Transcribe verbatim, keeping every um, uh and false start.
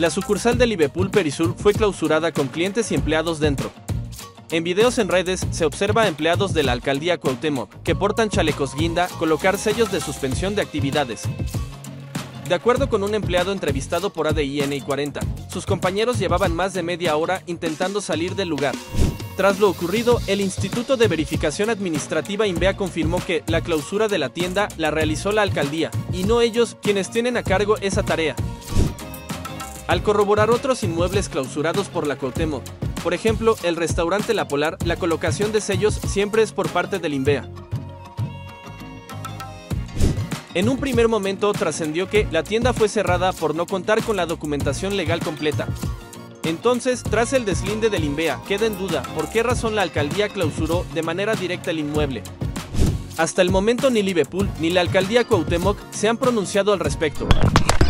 La sucursal de Liverpool Perisur fue clausurada con clientes y empleados dentro. En videos en redes se observa a empleados de la alcaldía Cuauhtémoc que portan chalecos guinda colocar sellos de suspensión de actividades. De acuerdo con un empleado entrevistado por A D I N I cuarenta, sus compañeros llevaban más de media hora intentando salir del lugar. Tras lo ocurrido, el Instituto de Verificación Administrativa INVEA confirmó que la clausura de la tienda la realizó la alcaldía, y no ellos quienes tienen a cargo esa tarea. Al corroborar otros inmuebles clausurados por la Cuauhtémoc, por ejemplo, el restaurante La Polar, la colocación de sellos siempre es por parte del INVEA. En un primer momento trascendió que la tienda fue cerrada por no contar con la documentación legal completa. Entonces, tras el deslinde del INVEA, queda en duda por qué razón la alcaldía clausuró de manera directa el inmueble. Hasta el momento ni Liverpool ni la alcaldía Cuauhtémoc se han pronunciado al respecto.